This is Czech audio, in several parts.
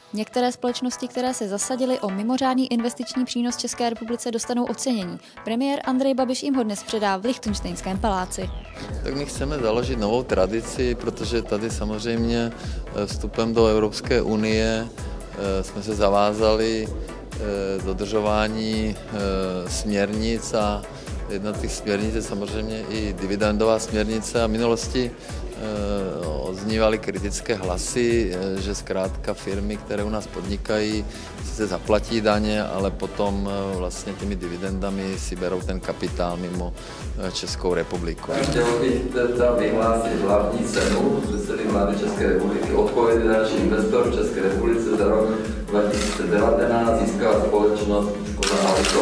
Některé společnosti, které se zasadily o mimořádný investiční přínos České republice, dostanou ocenění. Premiér Andrej Babiš jim ho dnes předá v Lichtenštejnském paláci. Tak my chceme založit novou tradici, protože tady samozřejmě vstupem do Evropské unie jsme se zavázali dodržování směrnic a jedna z těch směrnic je samozřejmě i dividendová směrnice a v minulosti odznívaly kritické hlasy, že zkrátka firmy, které u nás podnikají, sice zaplatí daně, ale potom vlastně těmi dividendami si berou ten kapitál mimo Českou republiku. Chtěl bych teda vyhlásit hlavní cenu předsedy vlády České republiky. Odpovědný investor v České republice za rok 2019 získala společnost Škoda Auto.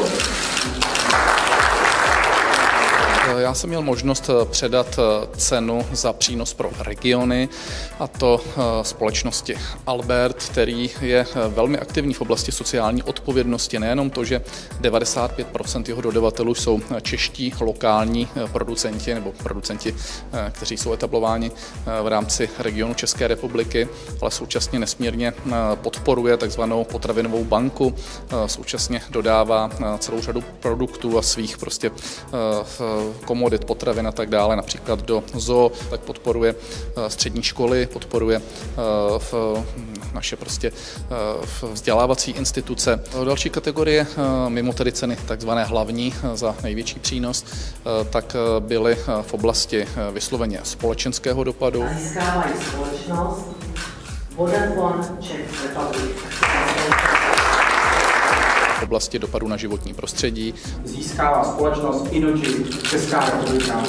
Já jsem měl možnost předat cenu za přínos pro regiony, a to společnosti Albert, který je velmi aktivní v oblasti sociální odpovědnosti. Nejenom to, že 95% jeho dodavatelů jsou čeští lokální producenti nebo producenti, kteří jsou etablováni v rámci regionu České republiky, ale současně nesmírně podporuje takzvanou potravinovou banku, současně dodává celou řadu produktů a svých prostě komodit, potravin a tak dále, například do zoo, tak podporuje střední školy, podporuje naše prostě vzdělávací instituce. Další kategorie, mimo tedy ceny takzvané hlavní za největší přínos, tak byly v oblasti vysloveně společenského dopadu. Získávají společnost Vodafone Czech Republic. V oblasti dopadu na životní prostředí. Získává společnost Innogy Česká republika.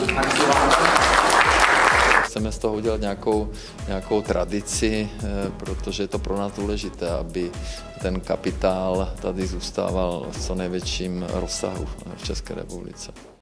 Chceme z toho udělat nějakou tradici, protože je to pro nás důležité, aby ten kapitál tady zůstával v co největším rozsahu v České republice.